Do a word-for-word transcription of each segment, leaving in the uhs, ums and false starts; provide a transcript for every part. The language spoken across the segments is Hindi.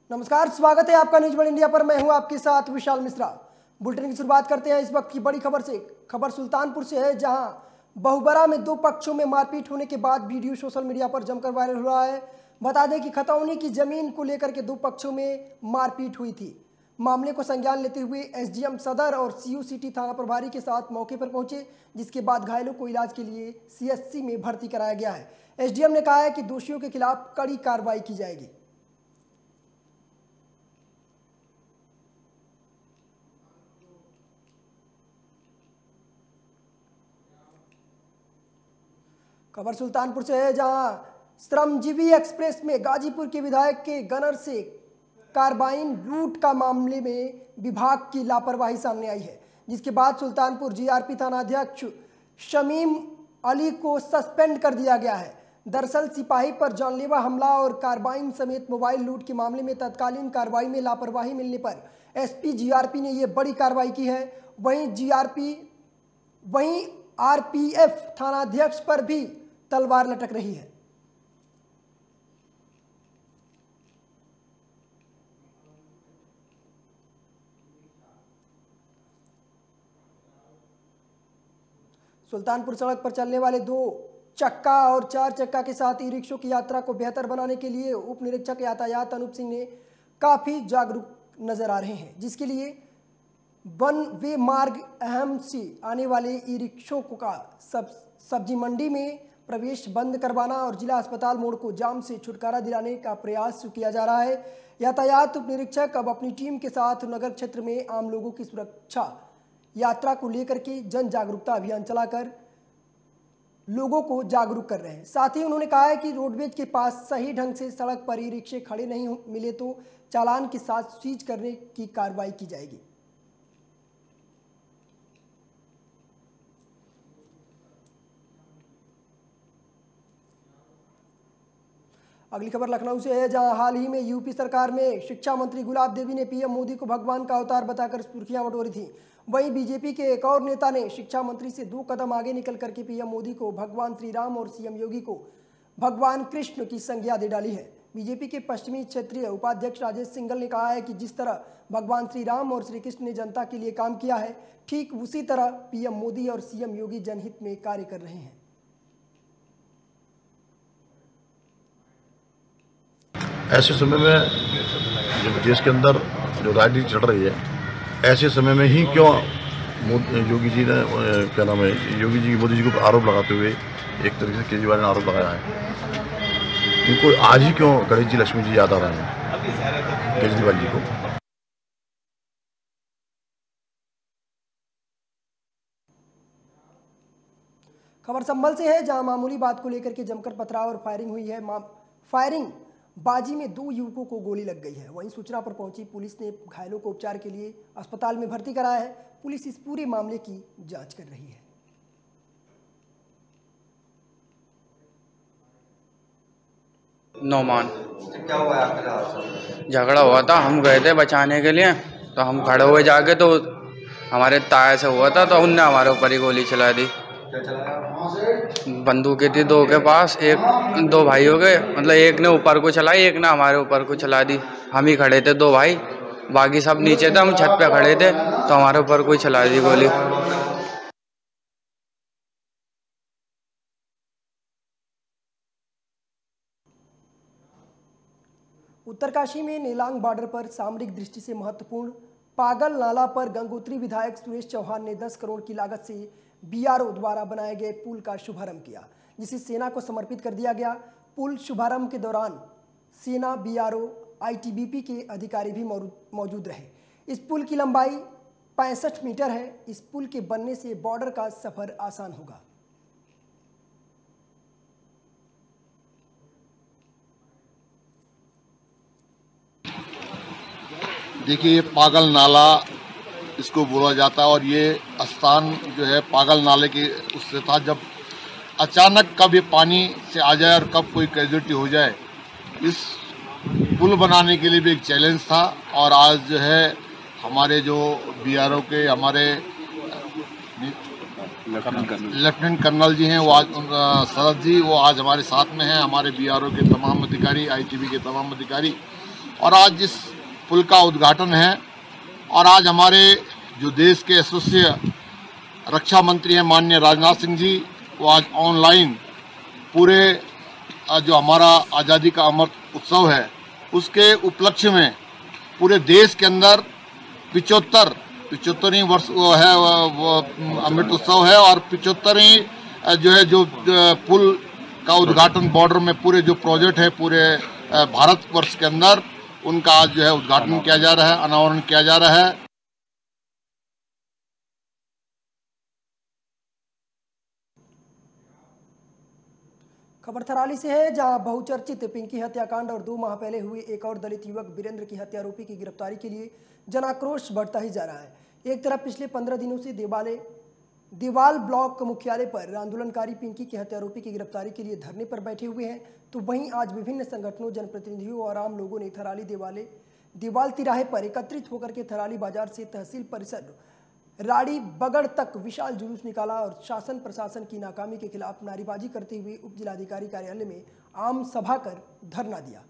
नमस्कार, स्वागत है आपका न्यूज वर्ल्ड इंडिया पर। मैं हूं आपके साथ विशाल मिश्रा। बुलेटिन की शुरुआत करते हैं इस वक्त की बड़ी खबर से। खबर सुल्तानपुर से है, जहां बहुबरा में दो पक्षों में मारपीट होने के बाद वीडियो सोशल मीडिया पर जमकर वायरल हो रहा है। बता दें कि खतौनी की जमीन को लेकर के दो पक्षों में मारपीट हुई थी। मामले को संज्ञान लेते हुए एसडीएम सदर और सीयू सिटी थाना प्रभारी के साथ मौके पर पहुंचे, जिसके बाद घायलों को इलाज के लिए सीएचसी में भर्ती कराया गया है। एसडीएम ने कहा है कि दोषियों के खिलाफ कड़ी कार्रवाई की जाएगी। खबर सुल्तानपुर से है, जहां श्रमजीवी एक्सप्रेस में गाजीपुर के विधायक के गनर से कार्बाइन लूट का मामले में विभाग की लापरवाही सामने आई है, जिसके बाद सुल्तानपुर जीआरपी थाना अध्यक्ष शमीम अली को सस्पेंड कर दिया गया है। दरअसल सिपाही पर जानलेवा हमला और कार्बाइन समेत मोबाइल लूट के मामले में तत्कालीन कार्रवाई में लापरवाही मिलने पर एसपी जीआरपी ने यह बड़ी कार्रवाई की है। वहीं जीआरपी वहीं आरपीएफ थानाध्यक्ष पर भी तलवार लटक रही है। सुल्तानपुर सड़क पर चलने वाले दो चक्का और चार चक्का के साथ ई रिक्शों की यात्रा को बेहतर बनाने के लिए उप निरीक्षक यातायात अनूप सिंह ने काफी जागरूक नजर आ रहे हैं, जिसके लिए वन वे मार्ग अहम से आने वाले ई रिक्शों का सब सब्जी मंडी में प्रवेश बंद करवाना और जिला अस्पताल मोड़ को जाम से छुटकारा दिलाने का प्रयास किया जा रहा है। यातायात उप निरीक्षक अब अपनी टीम के साथ नगर क्षेत्र में आम लोगों की सुरक्षा यात्रा को लेकर के जन जागरूकता अभियान चलाकर लोगों को जागरूक कर रहे हैं। साथ ही उन्होंने कहा है कि रोडवेज के पास सही ढंग से सड़क पर ई रिक्शे खड़े नहीं मिले तो चालान के साथ सीज करने की कार्रवाई की जाएगी। अगली खबर लखनऊ से है, जहां हाल ही में यूपी सरकार में शिक्षा मंत्री गुलाब देवी ने पीएम मोदी को भगवान का अवतार बताकर सुर्खियां बटोरी थी। वहीं बीजेपी के एक और नेता ने शिक्षा मंत्री से दो कदम आगे निकल करके पीएम मोदी को भगवान श्री राम और सीएम योगी को भगवान कृष्ण की संज्ञा दे डाली है। बीजेपी के पश्चिमी क्षेत्रीय उपाध्यक्ष राजेश सिंघल ने कहा है कि जिस तरह भगवान श्री राम और श्री कृष्ण ने जनता के लिए काम किया है, ठीक उसी तरह पीएम मोदी और सीएम योगी जनहित में कार्य कर रहे हैं। ऐसे समय में जब देश के अंदर जो राजनीति चल रही है, ऐसे समय में ही क्यों योगी जी ने क्या नाम है योगी जी मोदी जी को आरोप लगाते हुए एक तरीके से केजरीवाल ने आरोप लगाया है, इनको आज ही क्यों गणेश जी लक्ष्मी जी याद आ रहे हैं केजरीवाल जी को। खबर संभल से है, जहां मामूली बात को लेकर के जमकर पथराव और फायरिंग हुई है। फायरिंग बाजी में दो युवकों को गोली लग गई है। वहीं सूचना पर पहुंची पुलिस ने घायलों को उपचार के लिए अस्पताल में भर्ती कराया है। पुलिस इस पूरे मामले की जांच कर रही है। नौमान क्या हुआ आपके? झगड़ा हुआ था, हम गए थे बचाने के लिए, तो हम खड़े हुए जाके तो हमारे ताए से हुआ था, तो उनने हमारे ऊपर ही गोली चला दी। बंदूकें थी दो के पास, एक दो भाई हो गए, मतलब एक ने ऊपर को चलाई, एक ने हमारे ऊपर को चला दी। हम ही खड़े थे दो भाई, बाकी सब नीचे थे, हम छत पे खड़े थे, तो हमारे ऊपर कोई चला दी गोली। उत्तरकाशी में नेलांग बॉर्डर पर सामरिक दृष्टि से महत्वपूर्ण पागल नाला पर गंगोत्री विधायक सुरेश चौहान ने दस करोड़ की लागत से बीआरओ द्वारा बनाए गए पुल का शुभारंभ किया, जिसे सेना को समर्पित कर दिया गया। पुल शुभारंभ के दौरान सेना, बीआरओ, आईटीबीपी के अधिकारी भी मौजूद रहे। इस पुल की लंबाई पैंसठ मीटर है। इस पुल के बनने से बॉर्डर का सफर आसान होगा। देखिए, ये पागल नाला इसको बोला जाता है और ये स्थान जो है पागल नाले के उससे था, जब अचानक कब ये पानी से आ जाए और कब कोई कैजुअल्टी हो जाए। इस पुल बनाने के लिए भी एक चैलेंज था और आज जो है हमारे जो बीआरओ के हमारे लेफ्टिनेंट कर्नल जी हैं, वो आज शरद जी, वो आज हमारे साथ में हैं, हमारे बीआरओ के तमाम अधिकारी, आईटीबी के तमाम अधिकारी। और आज इस पुल का उद्घाटन है। और आज हमारे जो देश के यशस्वी रक्षा मंत्री हैं माननीय राजनाथ सिंह जी, वो आज ऑनलाइन पूरे जो हमारा आज़ादी का अमृत उत्सव है उसके उपलक्ष्य में पूरे देश के अंदर पिचहत्तर पिचहत्तरवीं वर्ष वो है वो अमृत उत्सव है और पिचहत्तरवीं जो है जो पुल का उद्घाटन बॉर्डर में पूरे जो प्रोजेक्ट है पूरे भारतवर्ष के अंदर उनका आज जो है उद्घाटन किया जा रहा है, अनावरण किया जा रहा है। खबर थराली से है, जहां बहुचर्चित पिंकी हत्याकांड और दो माह पहले हुए एक और दलित युवक वीरेंद्र की हत्या आरोपी की गिरफ्तारी के लिए जनाक्रोश बढ़ता ही जा रहा है। एक तरफ पिछले पंद्रह दिनों से देवाले देवाल ब्लॉक मुख्यालय पर आंदोलनकारी पिंकी के हत्यारोपी की गिरफ्तारी के लिए धरने पर बैठे हुए हैं, तो वहीं आज विभिन्न संगठनों, जनप्रतिनिधियों और आम लोगों ने थराली देवाले देवाल तिराहे पर एकत्रित होकर के थराली बाजार से तहसील परिसर राड़ी बगड़ तक विशाल जुलूस निकाला और शासन प्रशासन की नाकामी के खिलाफ नारेबाजी करते हुए उप जिलाधिकारी कार्यालय में आम सभा कर धरना दिया।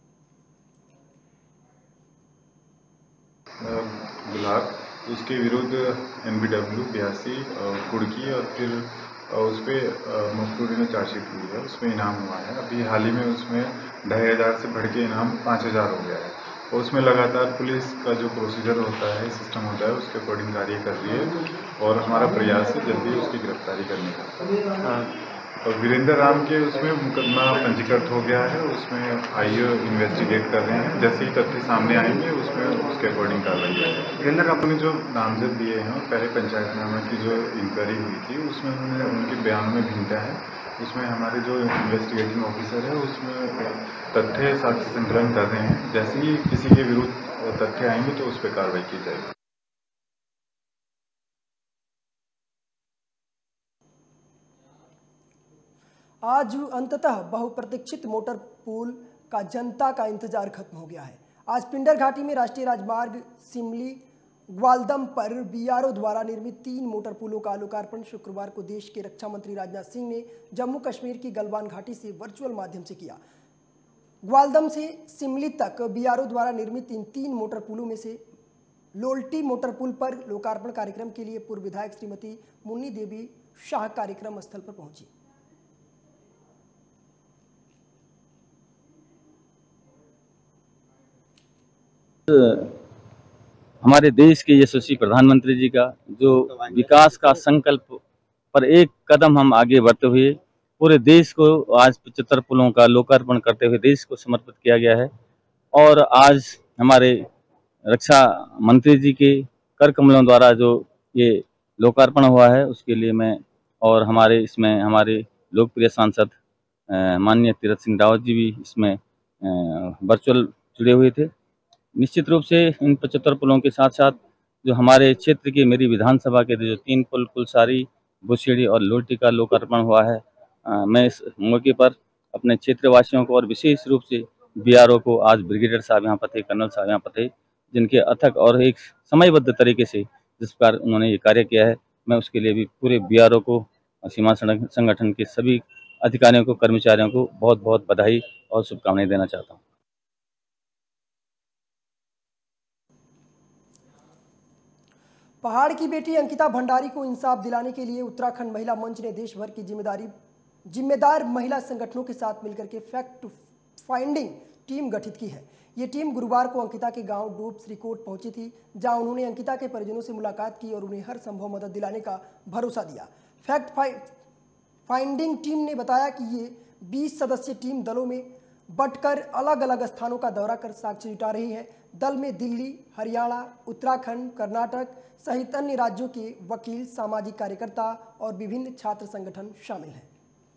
ब्लॉक उसके विरुद्ध एन बी डब्ल्यू बयासी कुड़की और फिर उस पर मुफ्तूरी में चार्जशीट हुई है, उसमें इनाम हुआ है। अभी हाल ही में उसमें ढाई हज़ार से बढ़ के इनाम पाँच हज़ार हो गया है और उसमें लगातार पुलिस का जो प्रोसीजर होता है, सिस्टम होता है, उसके अकॉर्डिंग कार्य कर रही है और हमारा प्रयास है जल्दी उसकी गिरफ्तारी करने का। और वीरेंद्र राम के उसमें मुकदमा पंजीकृत हो गया है, उसमें आईओ इन्वेस्टिगेट कर रहे हैं। जैसे ही तथ्य सामने आएंगे उसमें उसके अकॉर्डिंग कार्रवाई करेंगे। वीरेंद्र राम ने जो नामजद दिए हैं पहले पंचायतनामा की जो इंक्वायरी हुई थी उसमें उन्होंने उनके बयान में भिन्नता है। उसमें हमारे जो इन्वेस्टिगेटिंग ऑफिसर है उसमें तथ्य साक्ष्य संकलन कर रहे हैं। जैसे ही किसी के विरुद्ध तथ्य आएंगे तो उस पर कार्रवाई की जाएगी। आज अंततः बहुप्रतीक्षित मोटर पुल का जनता का इंतजार खत्म हो गया है। आज पिंडर घाटी में राष्ट्रीय राजमार्ग सिमली ग्वालदम पर बीआरओ द्वारा निर्मित तीन मोटर पुलों का लोकार्पण शुक्रवार को देश के रक्षा मंत्री राजनाथ सिंह ने जम्मू कश्मीर की गलवान घाटी से वर्चुअल माध्यम से किया। ग्वालदम से सिमली तक बीआरओ द्वारा निर्मित इन तीन मोटर पुलों में से लोल्टी मोटर पुल पर लोकार्पण कार्यक्रम के लिए पूर्व विधायक श्रीमती मुन्नी देवी शाह कार्यक्रम स्थल पर पहुंची। हमारे देश के यशस्वी प्रधानमंत्री जी का जो विकास का संकल्प पर एक कदम हम आगे बढ़ते हुए पूरे देश को आज पचहत्तर पुलों का लोकार्पण करते हुए देश को समर्पित किया गया है। और आज हमारे रक्षा मंत्री जी के कर कमलों द्वारा जो ये लोकार्पण हुआ है उसके लिए मैं और हमारे इसमें हमारे लोकप्रिय सांसद माननीय तीरथ सिंह रावत जी भी इसमें वर्चुअल जुड़े हुए थे। निश्चित रूप से इन पचहत्तर पुलों के साथ साथ जो हमारे क्षेत्र के मेरी विधानसभा के जो तीन पुल कुलसारी, बुशेड़ी और लोल्टी का लोकार्पण हुआ है, आ, मैं इस मौके पर अपने क्षेत्रवासियों को और विशेष रूप से बीआरओ को, आज ब्रिगेडियर साहब यहाँ पर थे, कर्नल साहब यहाँ पर थे, जिनके अथक और एक समयबद्ध तरीके से जिस प्रकार उन्होंने ये कार्य किया है, मैं उसके लिए भी पूरे बीआरओ को, सीमा सड़क संगठन के सभी अधिकारियों को, कर्मचारियों को बहुत बहुत बधाई और शुभकामनाएं देना चाहता हूँ। पहाड़ की बेटी अंकिता भंडारी को इंसाफ दिलाने के लिए उत्तराखंड महिला मंच ने देश भर की जिम्मेदारी जिम्मेदार महिला संगठनों के साथ मिलकर के फैक्ट फाइंडिंग टीम गठित की है। ये टीम गुरुवार को अंकिता के गांव डूब श्रीकोट पहुंची थी, जहां उन्होंने अंकिता के परिजनों से मुलाकात की और उन्हें हर संभव मदद दिलाने का भरोसा दिया। फैक्ट फाइंडिंग टीम ने बताया कि ये बीस सदस्यीय टीम दलों में बंटकर अलग अलग स्थानों का दौरा कर साक्ष्य जुटा रही है। दल में दिल्ली, हरियाणा, उत्तराखंड, कर्नाटक सहित अन्य राज्यों के वकील, सामाजिक कार्यकर्ता और विभिन्न छात्र संगठन शामिल हैं।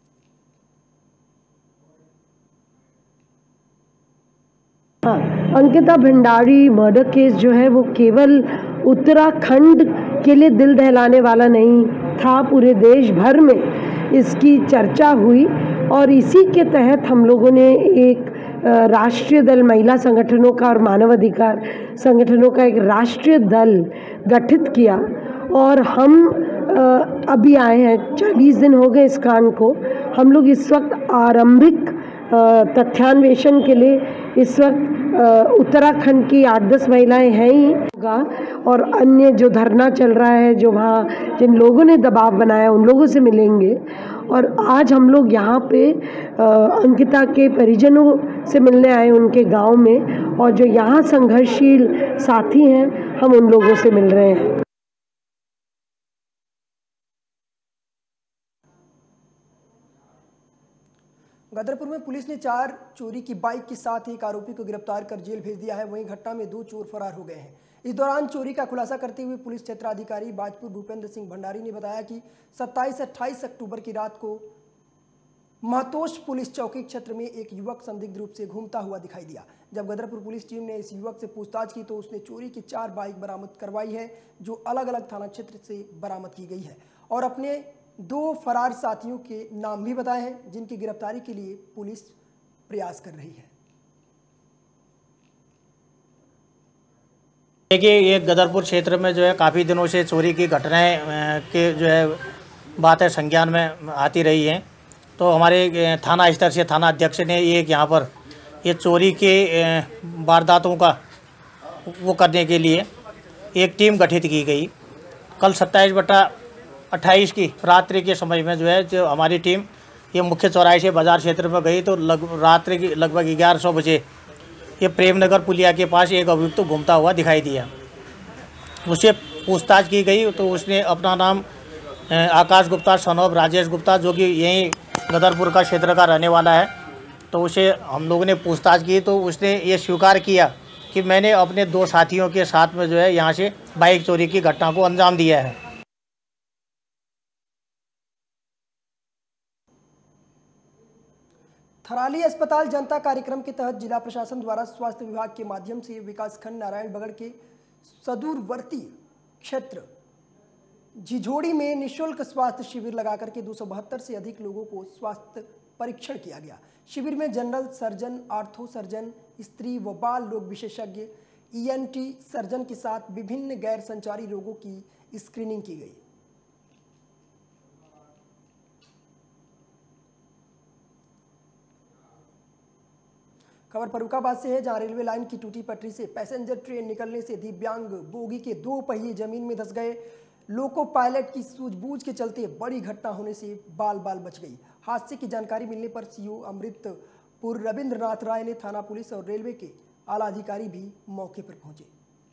अंकिता भंडारी मर्डर केस जो है वो केवल उत्तराखंड के लिए दिल दहलाने वाला नहीं था, पूरे देश भर में इसकी चर्चा हुई और इसी के तहत हम लोगों ने एक राष्ट्रीय दल, महिला संगठनों का और मानवाधिकार संगठनों का एक राष्ट्रीय दल गठित किया और हम अभी आए हैं, चालीस दिन हो गए इस कांड को। हम लोग इस वक्त आरंभिक तथ्यान्वेषण के लिए इस वक्त उत्तराखंड की आठ दस महिलाएं हैं ही होगा, और अन्य जो धरना चल रहा है, जो वहाँ जिन लोगों ने दबाव बनाया उन लोगों से मिलेंगे। और आज हम लोग यहाँ पे अंकिता के परिजनों से मिलने आए उनके गांव में, और जो यहाँ संघर्षशील साथी हैं हम उन लोगों से मिल रहे हैं। गदरपुर में पुलिस ने चार चोरी की बाइक के साथ एक आरोपी को गिरफ्तार कर जेल भेज दिया है। वहीं घटना में दो चोर फरार हो गए हैं। इस दौरान चोरी का खुलासा करते हुए पुलिस क्षेत्राधिकारी बाजपुर भूपेंद्र सिंह भंडारी ने बताया कि सत्ताईस अट्ठाईस अक्टूबर की रात को महतोश पुलिस चौकी क्षेत्र में एक युवक संदिग्ध रूप से घूमता हुआ दिखाई दिया। जब गदरपुर पुलिस टीम ने इस युवक से पूछताछ की तो उसने चोरी की चार बाइक बरामद करवाई है, जो अलग अलग थाना क्षेत्र से बरामद की गई है, और अपने दो फरार साथियों के नाम भी बताए हैं, जिनकी गिरफ्तारी के लिए पुलिस प्रयास कर रही है। देखिए, ये गदरपुर क्षेत्र में जो है काफ़ी दिनों से चोरी की घटनाएं के जो है बातें संज्ञान में आती रही हैं। तो हमारे थाना स्तर से थाना अध्यक्ष ने एक यहाँ पर ये चोरी के वारदातों का वो करने के लिए एक टीम गठित की गई। कल सत्ताईस बटा अट्ठाईस की रात्रि के समय में जो है जो हमारी टीम ये मुख्य चौराहे से बाजार क्षेत्र में गई तो लग रात्रि की लगभग ग्यारह सौ बजे ये प्रेमनगर पुलिया के पास एक अभियुक्त तो घूमता हुआ दिखाई दिया। उससे पूछताछ की गई तो उसने अपना नाम आकाश गुप्ता सन ऑफ राजेश गुप्ता, जो कि यहीं गदरपुर का क्षेत्र का रहने वाला है, तो उसे हम लोगों ने पूछताछ की तो उसने ये स्वीकार किया कि मैंने अपने दो साथियों के साथ में जो है यहाँ से बाइक चोरी की घटना को अंजाम दिया है। थराली अस्पताल जनता कार्यक्रम के तहत जिला प्रशासन द्वारा स्वास्थ्य विभाग के माध्यम से विकासखंड नारायण बगड़ के सुदूरवर्ती क्षेत्र झिझोड़ी में निःशुल्क स्वास्थ्य शिविर लगाकर के दो सौ बहत्तर से अधिक लोगों को स्वास्थ्य परीक्षण किया गया। शिविर में जनरल सर्जन, आर्थो सर्जन, स्त्री व बाल रोग विशेषज्ञ, ई एन टी सर्जन के साथ विभिन्न गैर संचारी रोगों की स्क्रीनिंग की गई। खबर फर्रुखाबाद से है, जहां रेलवे लाइन की टूटी पटरी से पैसेंजर ट्रेन निकलने से दिव्यांग बोगी के दो पहिए जमीन में धंस गए। लोको पायलट की सूझबूझ के चलते बड़ी घटना होने से बाल बाल बच गई। हादसे की जानकारी मिलने पर सीओ अमृतपुर रविंद्रनाथ राय ने थाना पुलिस और रेलवे के आला अधिकारी भी मौके पर पहुंचे।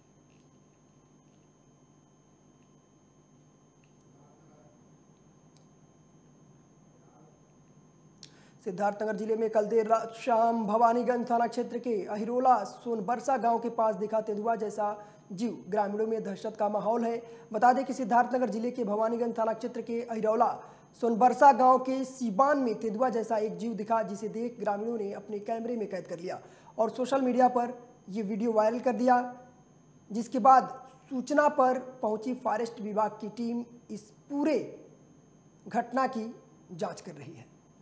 सिद्धार्थनगर जिले में कल देर रात शाम भवानीगंज थाना क्षेत्र के अहिरोला सोनबरसा गांव के पास दिखा तेंदुआ जैसा जीव। ग्रामीणों में दहशत का माहौल है। बता दें कि सिद्धार्थनगर जिले के भवानीगंज थाना क्षेत्र के अहिरोला सोनबरसा गांव के सीबान में तेंदुआ जैसा एक जीव दिखा, जिसे देख ग्रामीणों ने अपने कैमरे में कैद कर लिया और सोशल मीडिया पर यह वीडियो वायरल कर दिया। जिसके बाद सूचना पर पहुंची फॉरेस्ट विभाग की टीम इस पूरे घटना की जांच कर रही है।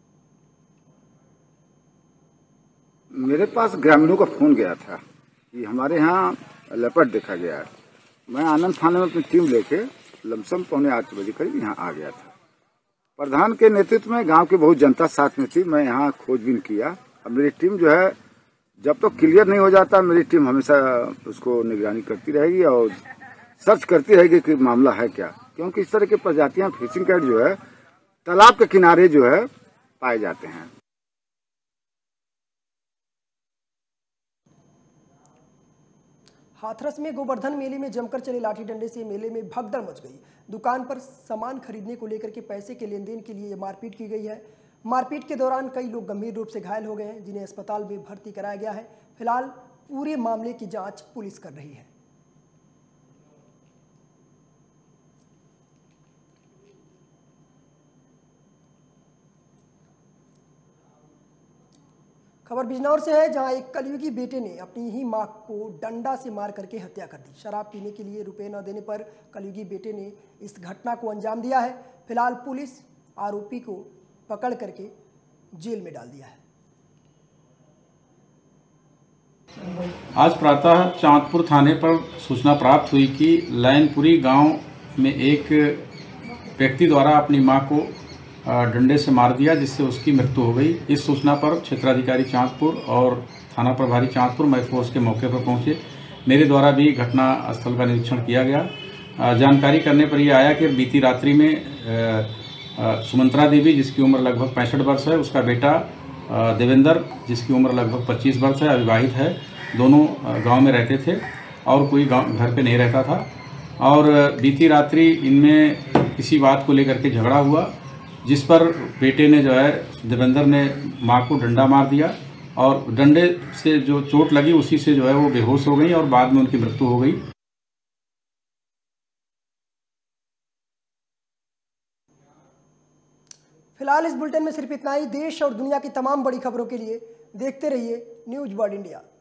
मेरे पास ग्रामीणों का फोन गया था कि हमारे यहाँ लेपर्ड देखा गया है। मैं आनंद थाने में अपनी टीम लेके लमसम पौने आठ बजे करीब यहाँ आ गया था। प्रधान के नेतृत्व में गांव की बहुत जनता साथ में थी। मैं यहाँ खोजबीन किया। अब मेरी टीम जो है जब तक तो क्लियर नहीं हो जाता, मेरी टीम हमेशा उसको निगरानी करती रहेगी और सर्च करती रहेगी कि मामला है क्या, क्योंकि इस तरह की प्रजातियां फिशिंग कैट जो है तालाब के किनारे जो है पाए जाते हैं। हाथरस में गोवर्धन मेले में जमकर चले लाठी डंडे से मेले में भगदड़ मच गई। दुकान पर सामान खरीदने को लेकर के पैसे के लेन देन के लिए मारपीट की गई है। मारपीट के दौरान कई लोग गंभीर रूप से घायल हो गए हैं, जिन्हें अस्पताल में भर्ती कराया गया है। फिलहाल पूरे मामले की जांच पुलिस कर रही है। खबर बिजनौर से है, जहां एक कलयुगी बेटे ने अपनी ही मां को डंडा से मार करके हत्या कर दी। शराब पीने के लिए रुपए न देने पर कलयुगी बेटे ने इस घटना को अंजाम दिया है। फिलहाल पुलिस आरोपी को पकड़ करके जेल में डाल दिया है। आज प्रातः चांदपुर थाने पर सूचना प्राप्त हुई कि लैनपुरी गांव में एक व्यक्ति द्वारा अपनी मां को डंडे से मार दिया, जिससे उसकी मृत्यु हो गई। इस सूचना पर क्षेत्राधिकारी चांदपुर और थाना प्रभारी चांदपुर, मैं फोर्स के मौके पर पहुंचे। मेरे द्वारा भी घटना स्थल का निरीक्षण किया गया। जानकारी करने पर यह आया कि बीती रात्रि में सुमंत्रा देवी, जिसकी उम्र लगभग पैंसठ वर्ष है, उसका बेटा देवेंद्र, जिसकी उम्र लगभग पच्चीस वर्ष है, अविवाहित है, दोनों गांव में रहते थे और कोई गांव घर पे नहीं रहता था। और बीती रात्रि इनमें किसी बात को लेकर के झगड़ा हुआ, जिस पर बेटे ने जो है देवेंद्र ने मां को डंडा मार दिया और डंडे से जो चोट लगी उसी से जो है वो बेहोश हो गई और बाद में उनकी मृत्यु हो गई। फिलहाल इस बुलेटिन में सिर्फ इतना ही। देश और दुनिया की तमाम बड़ी खबरों के लिए देखते रहिए न्यूज वर्ल्ड इंडिया।